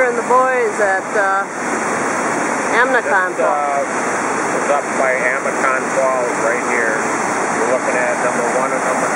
Roger and the boys at Amnicon Falls. This is up by Amnicon Falls right here. You're looking at number 1 and number